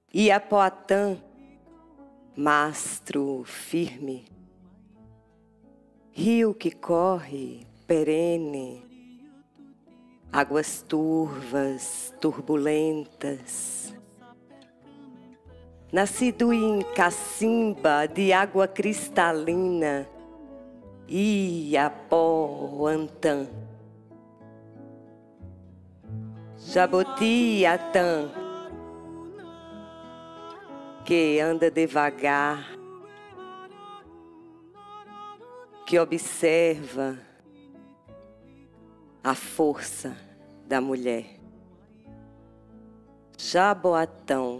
Iapoatã, mastro firme, rio que corre perene, águas turvas, turbulentas, nascido em Cacimba de água cristalina, Iapoantã, Jabotiatã, que anda devagar, que observa a força da mulher. Jaboatão,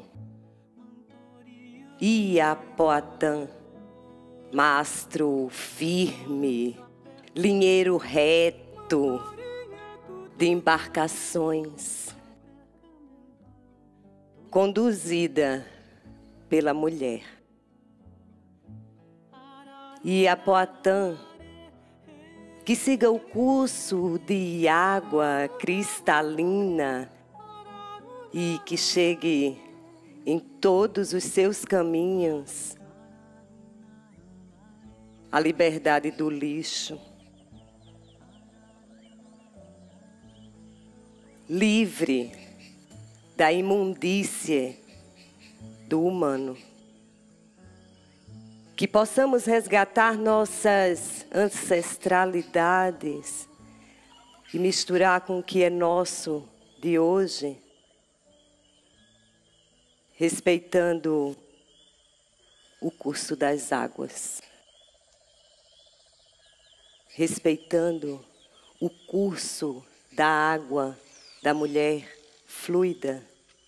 Iapoatã, mastro firme, linheiro reto de embarcações, conduzida pela mulher. Iapoatã, que siga o curso de água cristalina e que chegue em todos os seus caminhos a liberdade do lixo, livre da imundície do humano. Que possamos resgatar nossas ancestralidades e misturar com o que é nosso de hoje, respeitando o curso das águas, respeitando o curso da água da mulher fluida.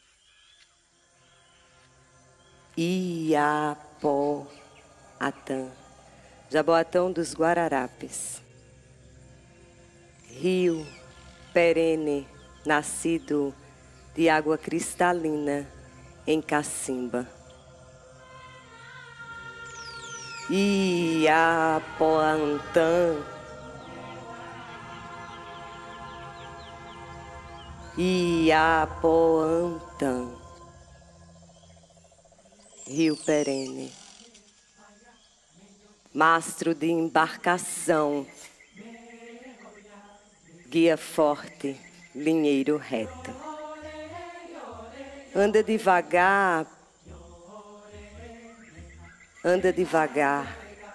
Iapoatã, Jaboatão dos Guararapes, rio perene, nascido de água cristalina em Cacimba. Iapoantã, Iapoantã, rio perene, mastro de embarcação, guia forte, linheiro reto. Anda devagar, anda devagar,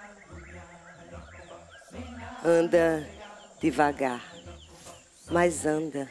anda devagar, mas anda.